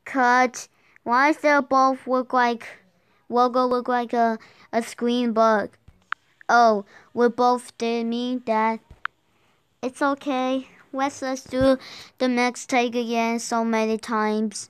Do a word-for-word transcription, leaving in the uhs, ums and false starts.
cut. Why does they both look like logo look like a a screen bug? Oh, we both did mean that. It's okay. Let's let's do the next take again so many times.